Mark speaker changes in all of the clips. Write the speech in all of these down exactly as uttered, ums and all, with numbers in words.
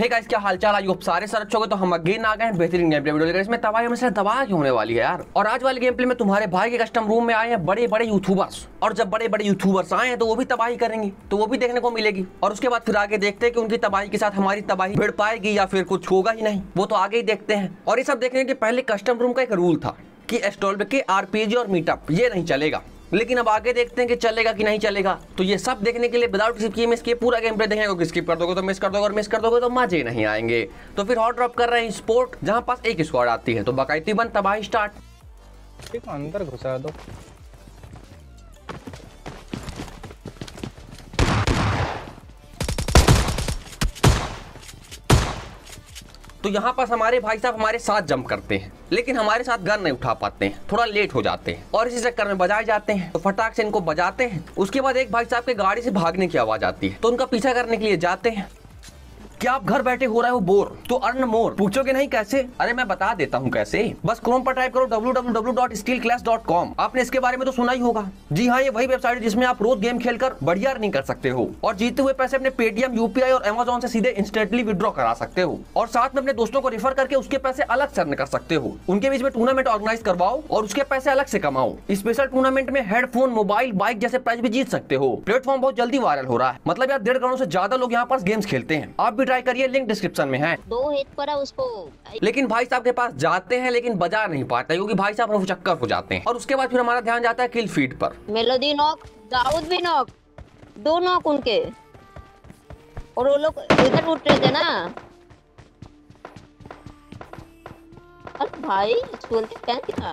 Speaker 1: Hey guys, क्या हालचाल? आज आप सारे सर अच्छे हो गए तो हम अगेन आ गए हैं बेहतरीन गेम प्ले वीडियो लेकर। इसमें तबाही हमेशा तबाह क्यों होने वाली है यार। और आज वाले गेम प्ले में तुम्हारे भाई के कस्टम रूम में आए हैं बड़े बड़े यूट्यूबर्स, और जब बड़े बड़े यूट्यूबर्स आए हैं तो वो भी तबाही करेंगे, तो वो भी देखने को मिलेगी। और उसके बाद फिर आगे देखते हैं कि उनकी तबाही के साथ हमारी तबाही भिड़ पाएगी या फिर कुछ होगा ही नहीं, वो तो आगे ही देखते हैं। और ये सब देखने के पहले कस्टम रूम का एक रूल था कि एस्ट्रोल के आरपीजी और मीटअप ये नहीं चलेगा, लेकिन अब आगे देखते हैं कि चलेगा कि नहीं चलेगा। तो ये सब देखने के लिए विदाउट स्किप किए इसके पूरा गेम प्ले देखेंगे। स्किप कर दोगे तो मिस कर दोगे, और मिस कर दोगे तो मजे नहीं आएंगे। तो फिर हॉट ड्रॉप कर रहे हैं स्पोर्ट, जहां पास एक स्क्वाड आती है। तो बाकायदी बन तबाही स्टार्ट।
Speaker 2: ठीक, अंदर घुसा दो।
Speaker 1: तो यहाँ पास हमारे भाई साहब हमारे साथ जंप करते हैं, लेकिन हमारे साथ गन नहीं उठा पाते हैं, थोड़ा लेट हो जाते हैं और इसी चक्कर में बजाए जाते हैं। तो फटाक से इनको बजाते हैं। उसके बाद एक भाई साहब के गाड़ी से भागने की आवाज आती है, तो उनका पीछा करने के लिए जाते हैं। क्या आप घर बैठे हो रहे हो बोर, तो अर्न मोर। पूछोगे नहीं कैसे? अरे मैं बता देता हूँ कैसे। बस क्रोम पर टाइप करो W W W dot steel clash dot com. आपने इसके बारे में तो सुना ही होगा। जी हाँ, ये वही वेबसाइट है जिसमें आप रोज गेम खेलकर बढ़िया अर्निंग कर सकते हो और जीते हुए पैसे अपने पेटीएम, यूपीआई और अमेजोन से सीधे इंस्टेंटली विड्रॉ करा सकते हो, और साथ में अपने दोस्तों को रेफर करके उसके पैसे अलग से अर्न कर सकते हो। उनके बीच में टूर्नामेंट ऑर्गेनाइज करवाओ और उसके पैसे अलग से कमाओ। स्पेशल टूर्नामेंट में हेडफोन, मोबाइल, बाइक जैसे प्राइज भी जीत सकते हो। प्लेटफॉर्म बहुत जल्दी वायरल हो रहा है, मतलब यार डेढ़ करोड़ से ज्यादा लोग यहाँ पर गेम्स खेलते हैं। आप भी ट्राई करिए, लिंक डिस्क्रिप्शन में है।
Speaker 3: दो हिट पड़ा उसको।
Speaker 1: लेकिन भाई साहब के पास जाते हैं लेकिन बजा नहीं पाते क्योंकि भाई साहब रफू चक्कर हो जाते हैं। और उसके बाद फिर हमारा ध्यान जाता है किल फीड पर।
Speaker 3: मेलोडी नॉक, दाऊद भी नॉक, दो नॉक उनके। और वो लोग इधर उठ रहे थे ना। अरे भाई स्कूल के क्या किया?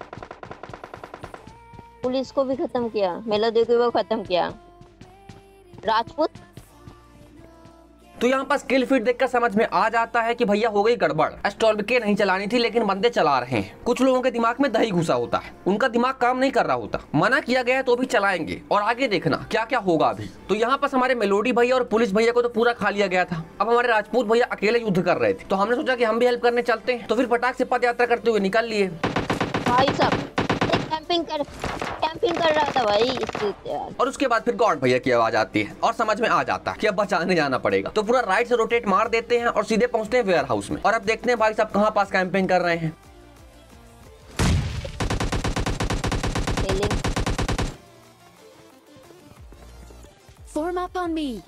Speaker 3: पुलिस को भी खत्म किया, मेलोडी को भी खत्म किया, राजपूत।
Speaker 1: तो यहाँ पास किल फीड देखकर समझ में आ जाता है कि भैया हो गई गड़बड़। एस्ट्रोल के नहीं चलानी थी लेकिन बंदे चला रहे हैं। कुछ लोगों के दिमाग में दही घुसा होता है, उनका दिमाग काम नहीं कर रहा होता। मना किया गया है तो भी चलाएंगे, और आगे देखना क्या क्या होगा अभी। तो यहाँ पास हमारे मेलोडी भैया और पुलिस भैया को तो पूरा खा लिया गया था। अब हमारे राजपूत भैया अकेले युद्ध कर रहे थे, तो हमने सोचा कि हम भी हेल्प करने चलते हैं। तो फिर फटाक से पद यात्रा करते हुए निकल लिए।
Speaker 3: भाई साहब कैंपिंग कर कैंपिंग कर रहा था भाई यार।
Speaker 1: और उसके बाद फिर गॉड भैया की आवाज आती है और समझ में आ जाता है कि अब बचाने जाना पड़ेगा। तो पूरा राइट से रोटेट मार देते हैं और सीधे पहुंचते हैं वेयर हाउस में। और अब देखते हैं भाई साहब कहां पास कैंपिंग कर रहे हैं।
Speaker 4: Form up on me.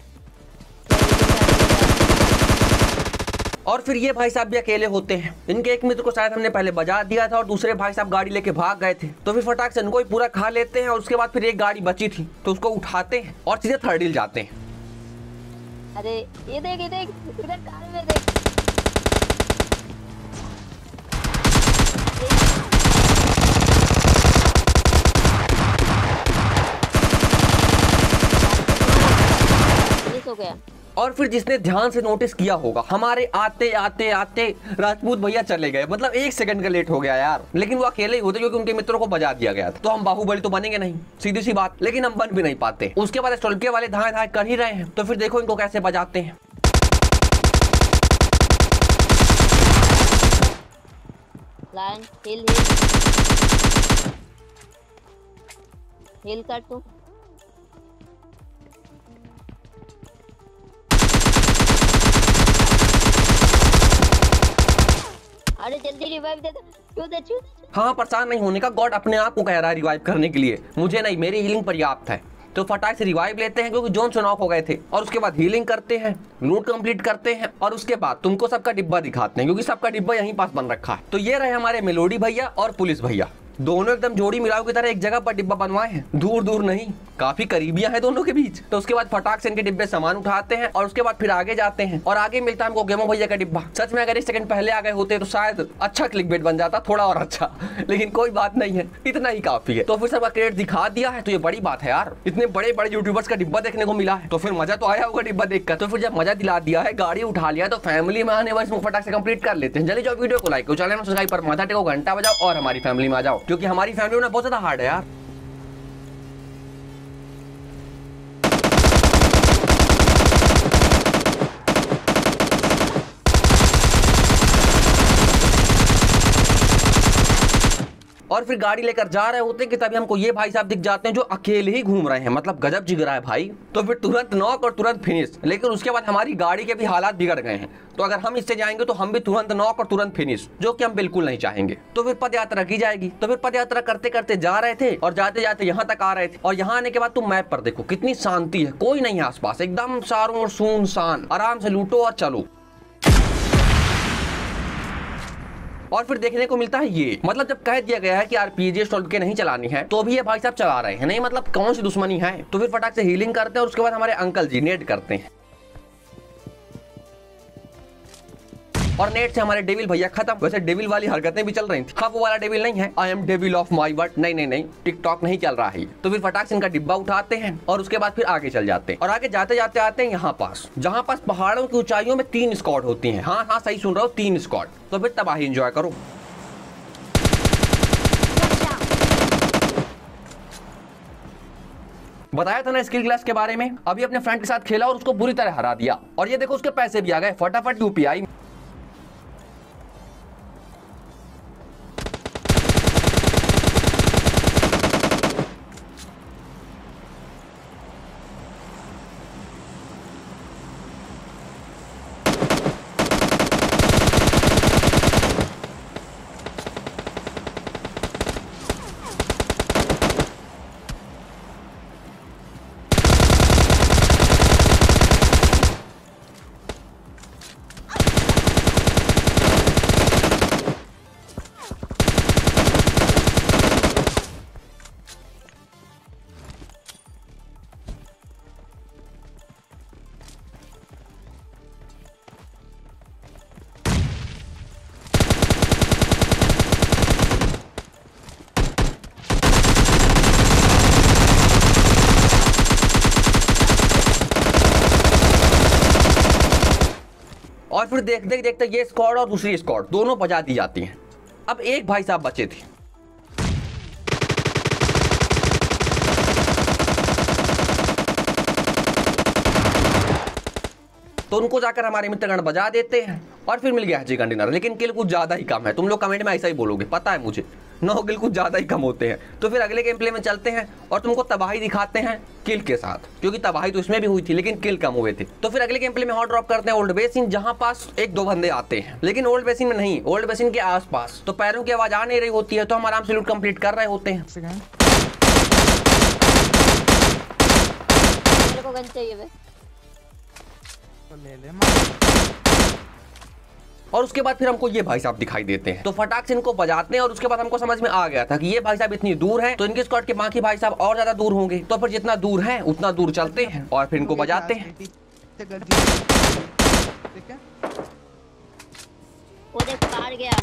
Speaker 1: और फिर ये भाई साहब भी अकेले होते हैं। इनके एक मित्र को शायद हमने पहले बजा दिया था और दूसरे भाई साहब गाड़ी लेके भाग गए थे। तो फिर फटाक से इनको ही पूरा खा लेते हैं। और उसके बाद फिर एक गाड़ी बची थी तो उसको उठाते हैं और सीधे थर्ड हिल जाते हैं।
Speaker 3: अरे ये देख ये देख इधर कार में देख। हो गया।
Speaker 1: और फिर जिसने ध्यान से नोटिस किया होगा, हमारे आते आते आते राजपूत भैया चले गए। मतलब एक सेकंड का लेट हो गया यार, लेकिन वो अकेले ही होते क्योंकि उनके मित्रों को बजा दिया गया था। तो हम बाहुबली तो बनेंगे नहीं, सीधी सी बात, लेकिन हम बन भी नहीं पाते। उसके बाद स्टोल्के वाले धाए धाए कर ही रहे हैं, तो फिर देखो इनको कैसे बजाते हैं।
Speaker 3: लाइन हिल हिल हिल कर तू। अरे जल्दी रिवाइव दे दे, क्यों दे क्यों दे।
Speaker 1: हाँ, परेशान नहीं होने का, गॉड अपने आप को कह रहा है रिवाइव करने के लिए, मुझे नहीं, मेरी हीलिंग पर्याप्त है। तो फटाक से रिवाइव लेते हैं क्योंकि जोन से नॉक हो गए थे। और उसके बाद हीलिंग करते हैं, लूट कंप्लीट करते हैं, और उसके बाद तुमको सबका डिब्बा दिखाते हैं क्योंकि सबका डिब्बा यहीं पास बन रखा है। तो ये रहे हमारे मेलोडी भैया और पुलिस भैया, दोनों एकदम जोड़ी मिलाओ की तरह एक जगह पर डिब्बा बनवाए हैं। दूर दूर नहीं, काफी करीबियां हैं दोनों के बीच। तो उसके बाद फटाक से इनके डिब्बे सामान उठाते हैं और उसके बाद फिर आगे जाते हैं। और आगे मिलता है हमको गेमो भैया का डिब्बा। सच में अगर एक सेकंड पहले आ गए होते तो शायद अच्छा क्लिकबेट बन जाता, थोड़ा और अच्छा, लेकिन कोई बात नहीं है, इतना ही काफी है। तो फिर सबका क्रेडिट दिखा दिया है, तो ये बड़ी बात है यार, इतने बड़े बड़े यूट्यूबर्स का डिब्बा देखने को मिला है। तो फिर मजा तो आया होगा डिब्बा देखकर। तो फिर जब मजा दिला दिया है, गाड़ी उठा लिया, तो फैमिली में आने वाले फटाक से कंप्लीट कर लेते हैं। जल्दी जाओ, वीडियो को लाइक करो, चैनल सब्सक्राइब पर माथा टेको, घंटा बजाओ और हमारी फैमिली में आ जाओ, क्योंकि हमारी फैमिली में बहुत ज्यादा हार्ड है यार। और फिर गाड़ी लेकर जा रहे होते हैं कि तभी हमको ये भाई साहब दिख जाते हैं जो अकेले ही घूम रहे हैं, मतलब गजब जिगरा है भाई। तो फिर तुरंत नॉक और तुरंत फिनिश। लेकिन उसके बाद हमारी गाड़ी के भी हालात बिगड़ गए हैं, तो अगर हम इससे जाएंगे तो हम भी तुरंत नॉक और तुरंत फिनिश, जो कि हम बिल्कुल नहीं चाहेंगे। तो फिर पद यात्रा की जाएगी। तो फिर पद यात्रा करते करते जा रहे थे और जाते जाते यहाँ तक आ रहे थे। और यहाँ आने के बाद तुम मैप पर देखो कितनी शांति है, कोई नहीं है आसपास, एकदम चारों ओर सुनसान। आराम से लूटो और चलो। और फिर देखने को मिलता है ये, मतलब जब कह दिया गया है कि आरपीजी स्टॉल के नहीं चलानी है, तो भी ये भाई साहब चला रहे हैं। नहीं मतलब कौन सी दुश्मनी है। तो फिर फटाक से हीलिंग करते हैं और उसके बाद हमारे अंकल जी नेट करते हैं और नेट से हमारे डेविल भैया खत्म। वैसे डेविल वाली हरकतें भी चल रही थी। हाँ वो वाला डेविल नहीं है, I am devil of my word, नहीं नहीं नहीं, टिकटॉक नहीं चल रहा है। तो फिर फटाक से इनका डिब्बा उठाते हैं और उसके बाद फिर आगे चल जाते हैं। और आगे जाते जाते आते हैं यहाँ पास, जहाँ पास पहाड़ों की ऊंचाइयों में तीन स्क्वाड होती हैं। हाँ हाँ सही सुन रहा हूँ, तीन स्क्वाड। तो फिर तबाही एंजॉय करो। बताया था ना स्किल क्लास के बारे में। अभी अपने फ्रेंड के साथ खेला और उसको बुरी तरह हरा दिया, और ये देखो उसके पैसे भी आ गए फटाफट यूपीआई। और फिर देख देख देखते ये स्क्वाड और दूसरी स्क्वाड दोनों बजा दी जाती हैं। अब एक भाई साहब बचे थे, तो उनको जाकर हमारे मित्रगण बजा देते हैं और फिर मिल गया है चिकन डिनर। लेकिन किल कुछ ज्यादा ही कम है, तुम लोग कमेंट में ऐसा ही बोलोगे, पता है मुझे, नौ किल कुछ ज्यादा ही कम होते हैं। तो फिर अगले गेम प्ले में चलते हैं और तुमको तबाही दिखाते हैं किल के साथ, क्योंकि तबाही तो इसमें भी हुई थी लेकिन किल कम हुए थे। तो फिर अगले गेम प्ले में हॉट ड्रॉप करते हैं ओल्ड बेसिन, जहां पास एक दो बंदे आते हैं, लेकिन ओल्ड बेसिन में नहीं, ओल्ड बेसिन के आसपास। तो पैरों की आवाज आ नहीं रही होती है, तो हम आराम से लूट कंप्लीट कर रहे होते हैं।
Speaker 3: मेरे को गन चाहिए बे।
Speaker 2: तो ले ले।
Speaker 1: और उसके बाद फिर हमको ये भाई साहब दिखाई देते हैं, तो फटाक से इनको बजाते हैं। और उसके बाद हमको समझ में आ गया था कि ये भाई साहब इतनी दूर हैं, तो इनके स्क्वाड के बाकी भाई साहब और ज्यादा दूर होंगे। तो फिर जितना दूर है उतना दूर चलते हैं और फिर इनको बजाते हैं।
Speaker 3: वो देख पार गया।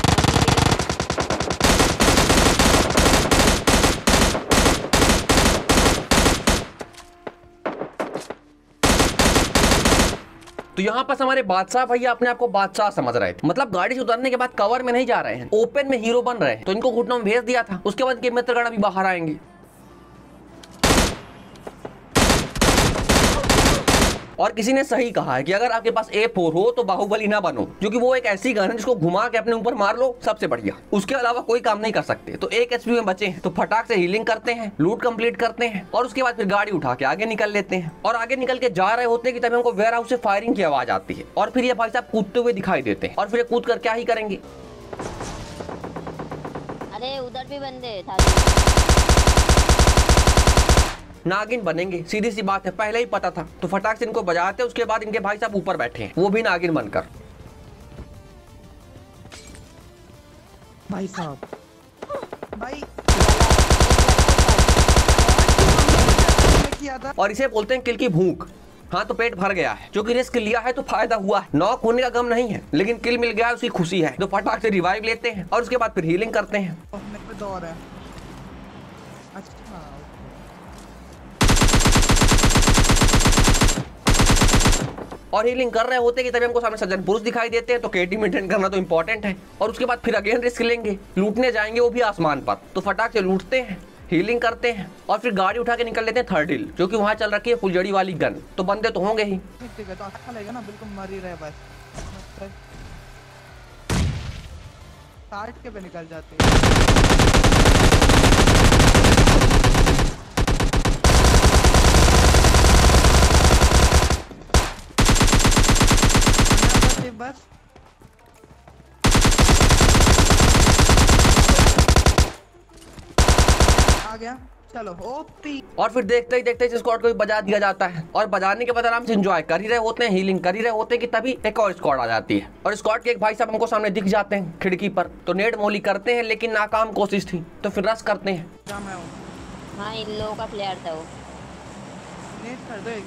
Speaker 1: तो यहाँ पास हमारे बादशाह भैया अपने आप को बादशाह समझ रहे थे, मतलब गाड़ी से उतरने के बाद कवर में नहीं जा रहे हैं, ओपन में हीरो बन रहे हैं। तो इनको घुटनों में भेज दिया था। उसके बाद के मित्रगण अभी बाहर आएंगे। और किसी ने सही कहा है कि अगर आपके पास ए फोर हो तो बाहुबली ना बनो, क्योंकि वो एक ऐसी गन है जिसको घुमा के अपने ऊपर मार लो, सबसे बढ़िया, उसके अलावा कोई काम नहीं कर सकते। तो एक एचपी में बचे हैं, तो फटाक से हीलिंग करते हैं, लूट कंप्लीट करते हैं और उसके बाद फिर गाड़ी उठा के आगे निकल लेते हैं। और आगे निकल के जा रहे होते हैं कि तभी हमको वेयर हाउस से फायरिंग की आवाज आती है और फिर ये भाई साहब कूदते हुए दिखाई देते हैं। और फिर कूद कर क्या ही करेंगे,
Speaker 3: अरे उधर भी बंदे था,
Speaker 1: नागिन बनेंगे, सीधी सी बात है, पहले ही पता था। तो फटाक से इनको बजाते हैं। उसके बाद इनके भाई साहब ऊपर बैठे हैं, वो भी नागिन बनकर।
Speaker 2: भाई साहब भाई किया था।
Speaker 1: और इसे बोलते हैं किल की भूख। हाँ तो पेट भर गया है, क्योंकि रिस्क लिया है तो फायदा हुआ है। नॉक होने का गम नहीं है, लेकिन किल मिल गया उसकी खुशी है। तो फटाक से रिवाइव लेते हैं और उसके बाद फिर हीलिंग करते हैं।
Speaker 2: मेरे पे दौड़ है। अच्छा
Speaker 1: और हीलिंग कर रहे होते कि तभी हमको सामने सज्जन पुरुष दिखाई देते हैं। तो केटी मेंटेन करना तो इंपॉर्टेंट है। और उसके बाद फिर अगेन रिस्क लेंगे, लूटने जाएंगे, वो भी आसमान पर। तो फटाक से लूटते हैं, हीलिंग करते हैं और फिर गाड़ी उठा के निकल लेते हैं थर्ड हिल, जो कि वहां चल रखी है फुलझड़ी वाली गन। तो बंदे तो होंगे ही।
Speaker 2: ठीक है, तो अच्छा लगेगा ना, बिल्कुल मर ही रहे बस। साठ के पे निकल जाते हैं। आ गया, चलो ओपी।
Speaker 1: और फिर देखते ही देखते इस स्क्वाड को भी बजा दिया जाता है और बजाने के बाद आराम से एंजॉय कर ही रहे होते हैं, हीलिंग कर ही रहे होते हैं कि तभी एक और स्क्वाड आ जाती है और स्क्वाड के एक भाई साहब हमको सामने दिख जाते हैं खिड़की पर। तो नेट मोली करते हैं लेकिन नाकाम कोशिश थी, तो फिर रश करते हैं।
Speaker 2: क्या मैं हूँ?
Speaker 3: हाँ इन लोगों का प्लेयर था वो।
Speaker 2: नेट कर दो एक।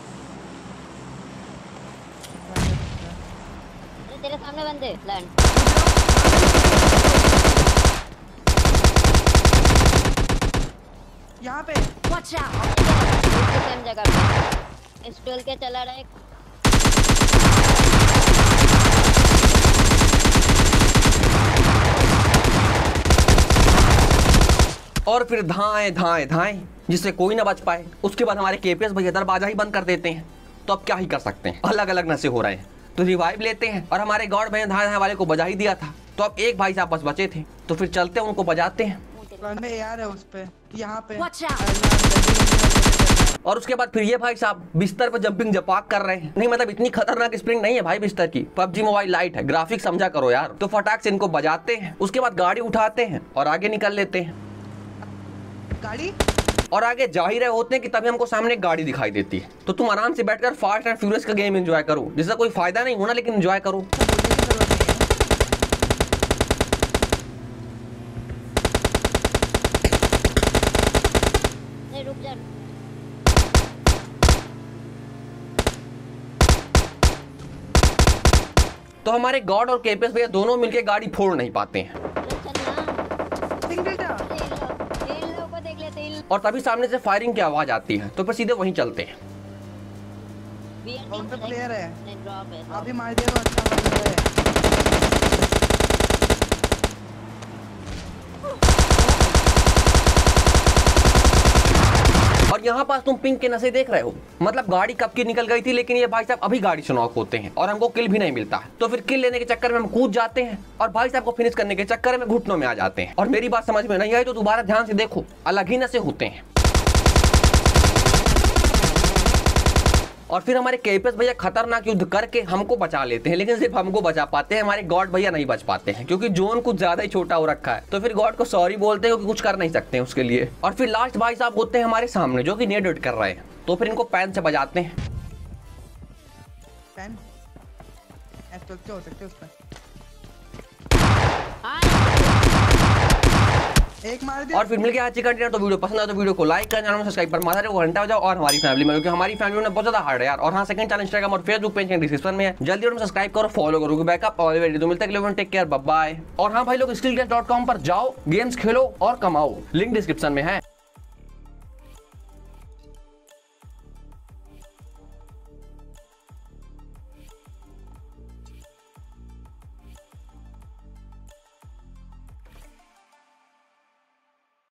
Speaker 3: अरे तेरे सामने बंदे लैंड।
Speaker 2: यहाँ पे
Speaker 4: Watch out!
Speaker 3: सेम जगह पे स्टॉल के चला रहा है।
Speaker 1: और फिर धाएं धाएं धाएं जिससे कोई ना बच पाए। उसके बाद हमारे केपीएस भैया दरवाजा ही बंद कर देते हैं। तो अब क्या ही कर सकते हैं, अलग अलग नशे हो रहे हैं। तो रिवाइव लेते हैं और हमारे गॉड भैया धाएं धाएं वाले को बजा ही दिया था। तो अब एक भाई साहब बस बचे थे, तो फिर चलते हैं उनको बजाते हैं।
Speaker 2: बंदे यार है उस पे, यहाँ पे।
Speaker 4: Watch out!
Speaker 1: और उसके बाद फिर ये भाई साहब बिस्तर पर जंपिंग जपाक कर रहे हैं। नहीं मतलब इतनी खतरनाक स्प्रिंग नहीं है भाई बिस्तर की, पबजी मोबाइल लाइट है, ग्राफिक्स समझा करो यार। तो फटाक से इनको बजाते हैं, उसके बाद गाड़ी उठाते हैं और आगे निकल लेते हैं।
Speaker 2: गाड़ी
Speaker 1: और आगे जा ही रहे होते हैं कि तभी हमको सामने एक गाड़ी दिखाई देती है। तो तुम आराम से बैठकर फास्ट एंड फ्यूरियस का गेम एंजॉय करो, जिसका कोई फायदा नहीं होना लेकिन एंजॉय करो।
Speaker 3: नहीं रुक जा।
Speaker 1: तो हमारे गॉड और केपीएस भैया दोनों मिलके गाड़ी फोड़ नहीं पाते हैं
Speaker 3: अरे चल ना।
Speaker 2: सिंगल टा।
Speaker 3: अरे इन लोग इन लोगों को देख लेते इन
Speaker 1: और तभी सामने से फायरिंग की आवाज आती है। तो फिर सीधे वहीं चलते हैं।
Speaker 2: कौन सा प्लेयर है?
Speaker 3: नहीं ड्रॉप है।
Speaker 2: अभी मार दिया तो अच्छा बंदा है।
Speaker 1: और यहाँ पास तुम पिंक के नशे देख रहे हो, मतलब गाड़ी कब की निकल गई थी लेकिन ये भाई साहब अभी गाड़ी से नॉक होते हैं और हमको किल भी नहीं मिलता है। तो फिर किल लेने के चक्कर में हम कूद जाते हैं और भाई साहब को फिनिश करने के चक्कर में घुटनों में आ जाते हैं। और मेरी बात समझ में नहीं आई तो दोबारा ध्यान से देखो, अलग ही नशे होते हैं। और फिर हमारे केपीएस भैया खतरनाक युद्ध करके हमको बचा लेते हैं, लेकिन सिर्फ हमको बचा पाते हैं, हमारे गॉड भैया नहीं बच पाते हैं क्योंकि जोन कुछ ज्यादा ही छोटा हो रखा है। तो फिर गॉड को सॉरी बोलते हैं क्योंकि कुछ कर नहीं सकते हैं उसके लिए। और फिर लास्ट भाई साहब होते हैं हमारे सामने जो कि नेट वेट कर रहे हैं। तो फिर इनको पैन से बजाते हैं।
Speaker 2: पैन एस्टोल क्या हो सकते हैं उस पे? एक मार दिया।
Speaker 1: और फिर मिल गया आज चिकन डिनर। तो वीडियो पसंद आया तो वीडियो को लाइक करना, सब्सक्राइब पर माथा को घंटा बजाओ और हमारी फैमिली में, क्योंकि हमारी फैमिली में बहुत ज्यादा हार्ड है यार। और हाँ, सेकंड चैनल इंस्टाग्राम और फेसबुक पेज के डिस्क्रिप्शन में है, जल्दी और सब्सक्राइब करो, फॉलो करो। बैकअप ऑलरेडी तो मिलता है। Take care, bye bye. और हाँ भाई लोग स्किल गेम्स डॉट कॉम पर जाओ, गेम्स खेलो और कमाओ, लिंक डिस्क्रिप्शन में है।